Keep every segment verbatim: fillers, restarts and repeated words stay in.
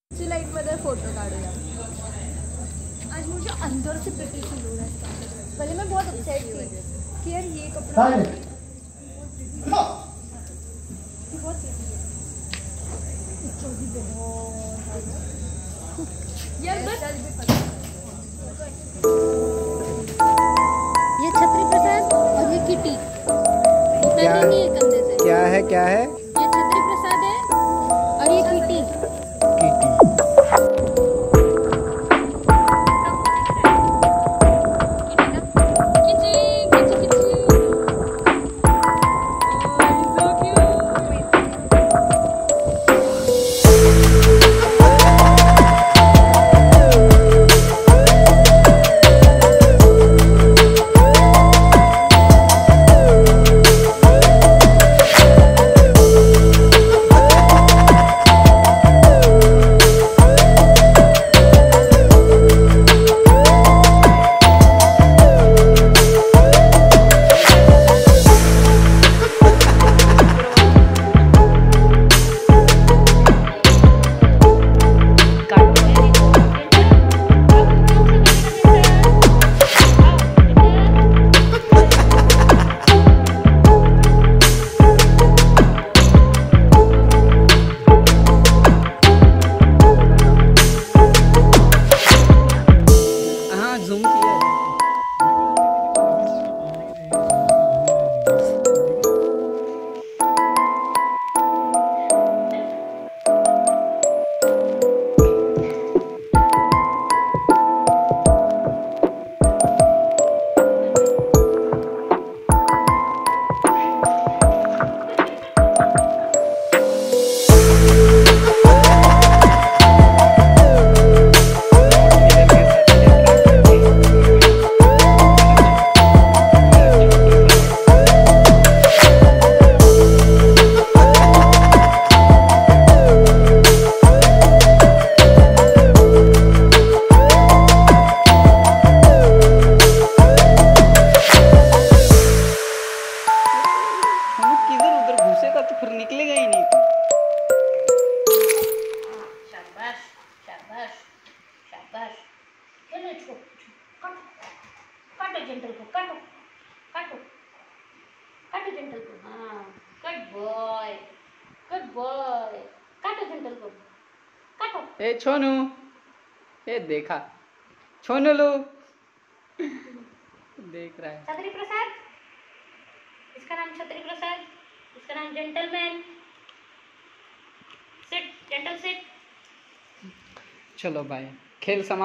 Light मध्ये photo काढूया। आज मुझे अंदर से प्रिटी फील हो रहा है। पहले मैं बहुत अपसेट थी कि यार ये कपड़ा बहुत यार ये छत्री प्रसाद और ये किटी क्या नहीं है कंधे से। क्या है क्या है ये छत्री प्रसाद है और ये किटी किटी। निकलेगा ही नहीं। शाबाश शाबाश शाबाश। चलो इसको काटो काटो जेंटल को काटो काटो काटो जेंटल को। हाँ गुड बॉय गुड बॉय। काटो जेंटल को काटो। ए छोनू ए देखा छोनू लो देख रहा है। छत्री प्रसाद इसका नाम छत्री प्रसाद इसका नाम जेंटलमैन। Seat gentle seat. चलो भाई खेल समाप्त।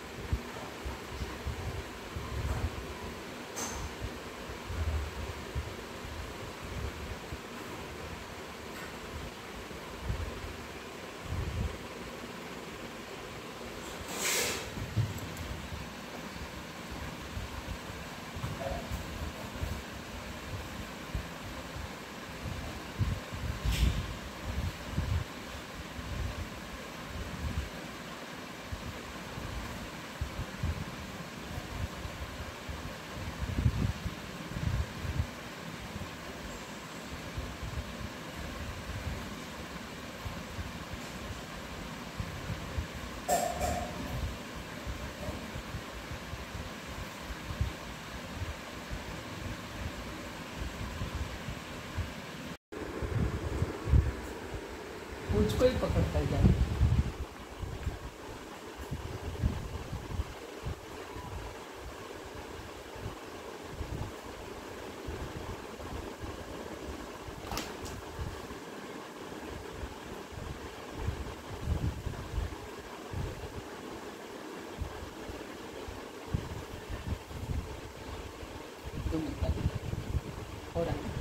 मुझको ही पकड़ता है क्या? तुम हो रहा है।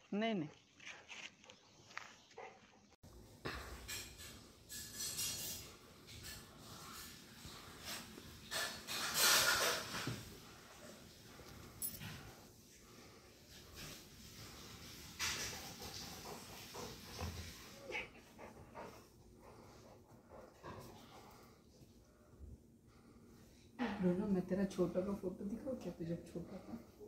नहीं नहीं ब्रूनो, मैं तेरा छोटा का फोटो दिखाऊं क्या, तू जब छोटा था?